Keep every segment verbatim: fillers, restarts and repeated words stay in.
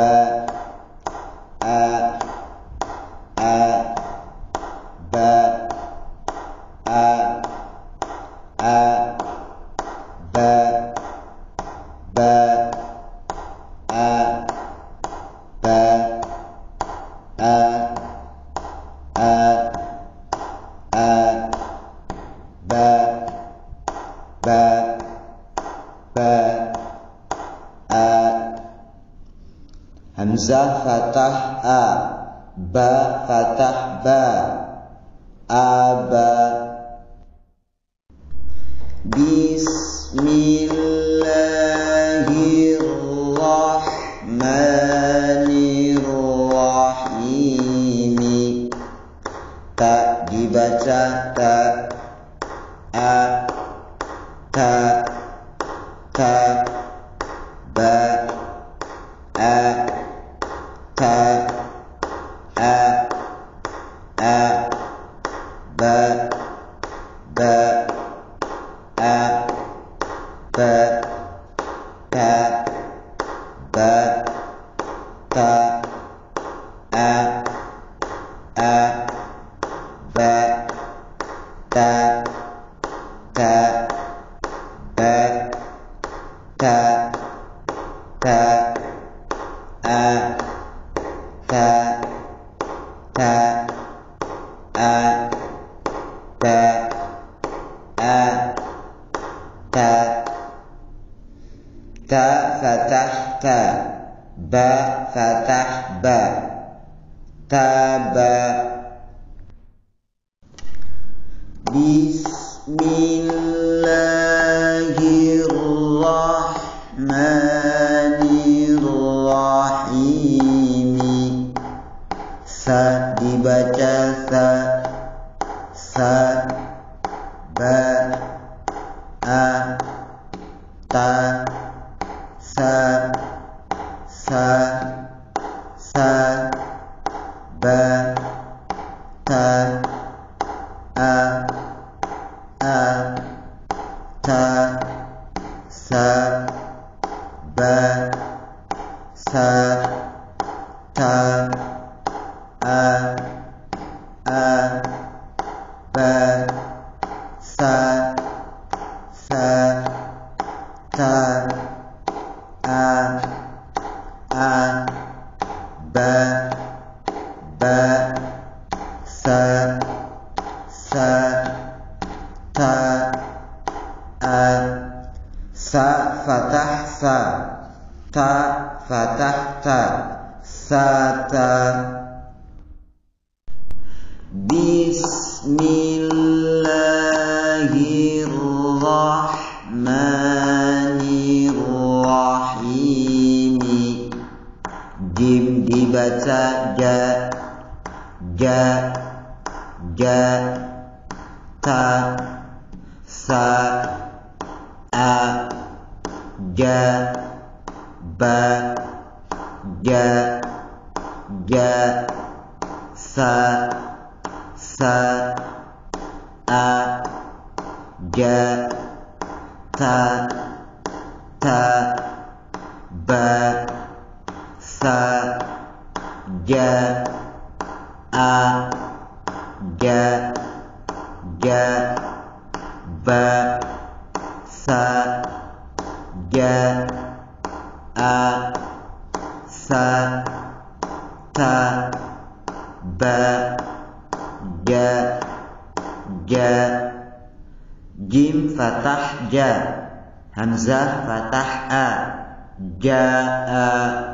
ba, a, a, ba, a, a, ba, ba, a, ba, a, a, a, ba, ba, ba, a. Hamzah fathah a, ba fathah ba, aba. Bismillahirrahmanirrahim. Tak dibaca ta, a, ta, ta, ba, a, ta, a, a, ba, ba, a, ba, ta, ba, ta, a, a, ba, ta, ta, ba, ta, ta, a, ta, ta, a, ta, a, ta. Ta fathah ta, ba fathah ba, taba. Bismillahirrahmanirrahim. Sa dibaca sa, sa, ba, a, ta, sa, sa, sa, ba, ta, a, a, ta, sa, ba, sa, ta, a, a, ba, sa, sa, ta, a, a, ba, ba, sa, sa, ta, a. Sa fathah sa, ta fathah ta, sa ta. Bismillahirrahmanirrahim. Jim dibaca ja, ja, ja, ta, sa, a, ja, ba, ja, ja, sa, sa, a, ja, ta, ta, ba, sa, ja, a, ja, ja, ba, sa, ja, a, sa, ta, ba, ja, ja. Jim fathah ja, hamzah fathah a, jaa.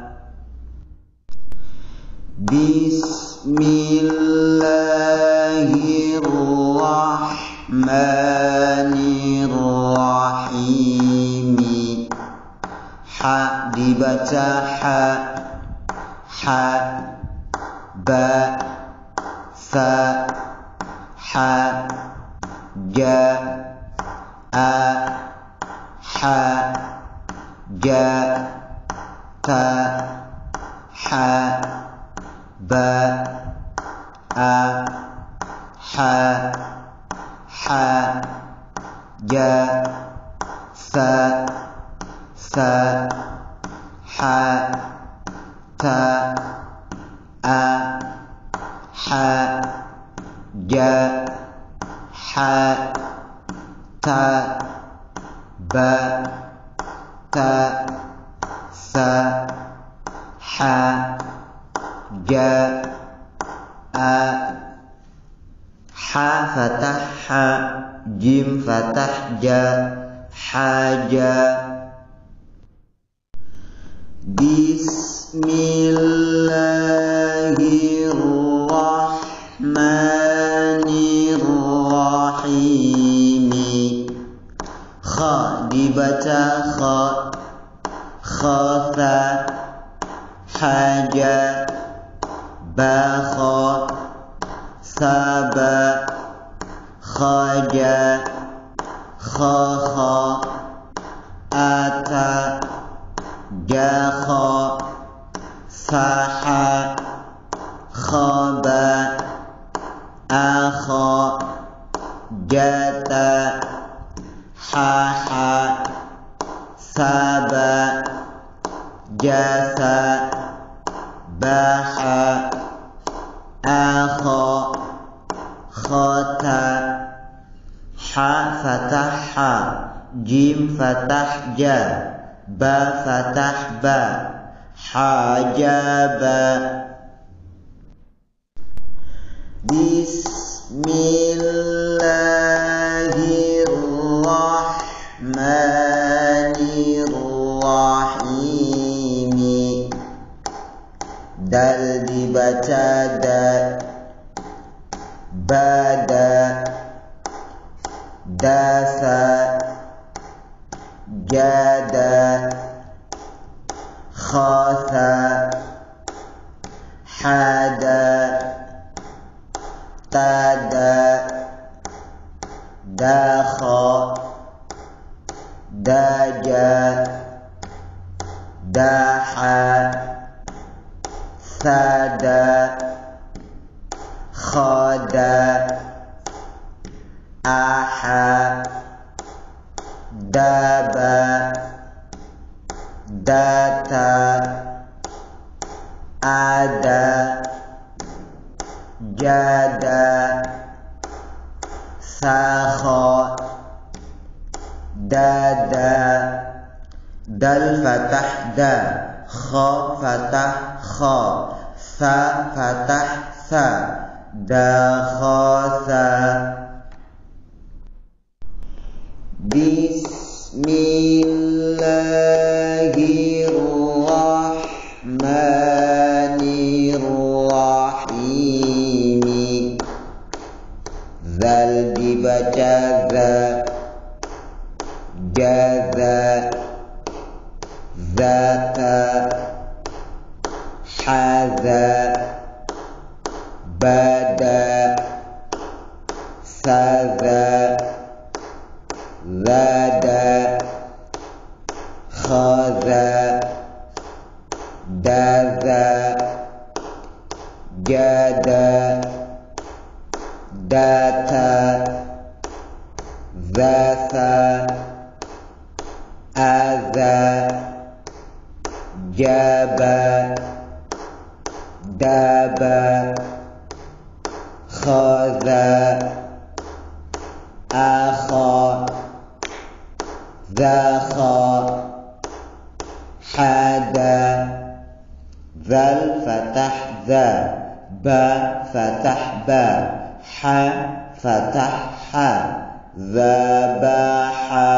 Bismillahirrahmanirrahim. Ha dibaca ha, ha, ba, sa, ha, ja, a, ha, ja, ta, ha, ba, a, ha, ha, ja, sa, sa, ha, ta, a, ha, ja, ha, ta, ba, ta, sa, ha, ja, a, ha fathah ha, jim fathah ja, haja. Bismillahirrahmanirrahim. Kha dibaca kha, khatha, haja, bakha, saba, khaja, khakha, ata, jakha, saha, khaba, akha, jata, haha, saba, jasa, baha, akha, khata. Ha fathah ha, jim fathah ja, ba fathah ba, hajaba. Bismillahirrahmanirrahim. Dal dibaca da, bada, dasa, jada, khasa, hada, tada, dakha, daja, daha, sada, khada, aha, daba, data, ada, jada, sakha, dada. Dal fathah da, kha fathah kha, sa fathah sa, dakhasa. Bismillahirrahmanirrahim. Zal dibaca za, jaza, zaka, haza, bada, saza, zada, khaza, daza, jada, data, zasa, aza, jaba, daba, khaza, akha, zakha, hada. Zal fathah za, ba fathah ba, ha fathah ha, zabaha.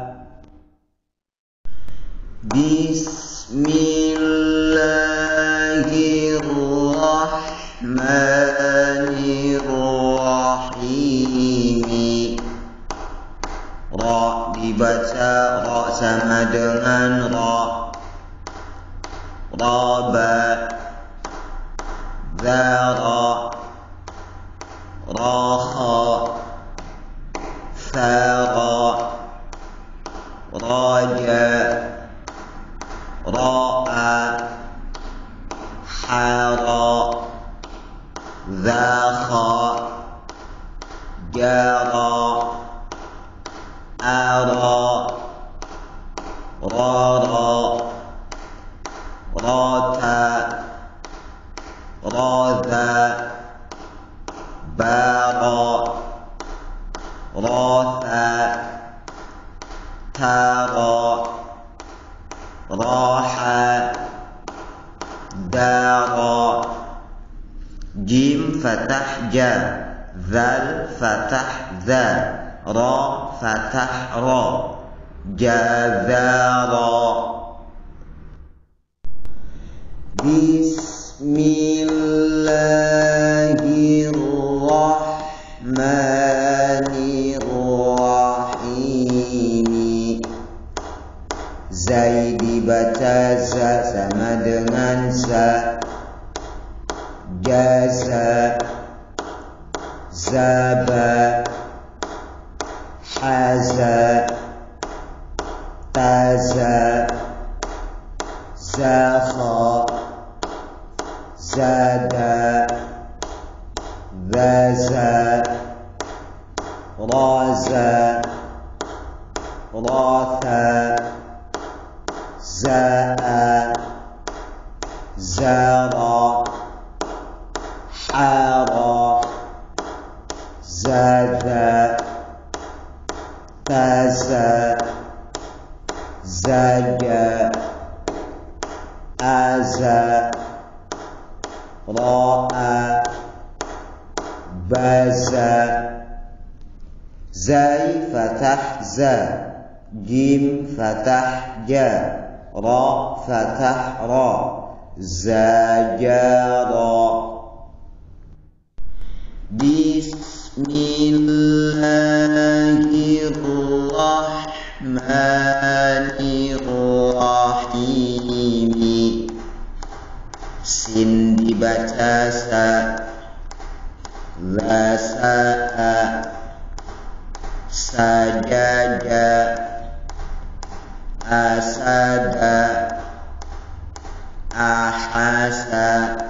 Bismillahirrahmanirrahim. Ra dibaca ra sama dengan ra, raba, zara, raha, sara, raja, ra'a, hara, zakha, jara, ara, rara, rata, jazara. Jim fathah ja, zal fathah za, ra fathah ra. Jazara. Bismillahirrahmanirrahim. Zaid dibaca za sama dengan za. Jaza, zaba, haza, taza, zakha, zada, zaza, raza, ratha, za'a, zara, hara, zada, taza, zaja, aza, ra'a, baza. Zai fathah za, jim fathah ja, ra fathah ra. Zajara. Bismillahirrahmanirrahim. Sin dibaca sa, la sa'a, sajaja, asada, ahasa,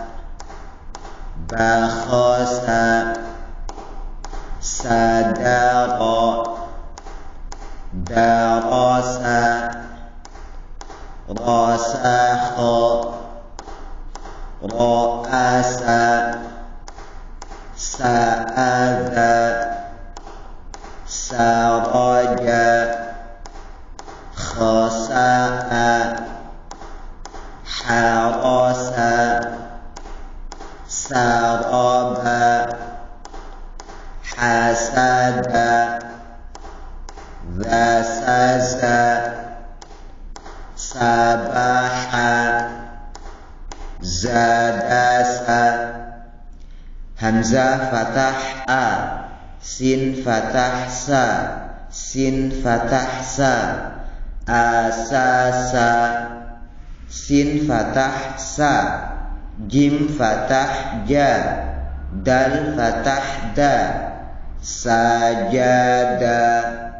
bakhasa, sadara, darasa, rasakha, ra'asa, sa'adha, saraja, khasa'a, harasa, saraba, hasada, zasaza, sabaha, zadasa. Hamzah fathah a, sin fathah sa, sin fathah sa, asasa, sin fathah sa, jim fathah ja, dal fathah da, sajada.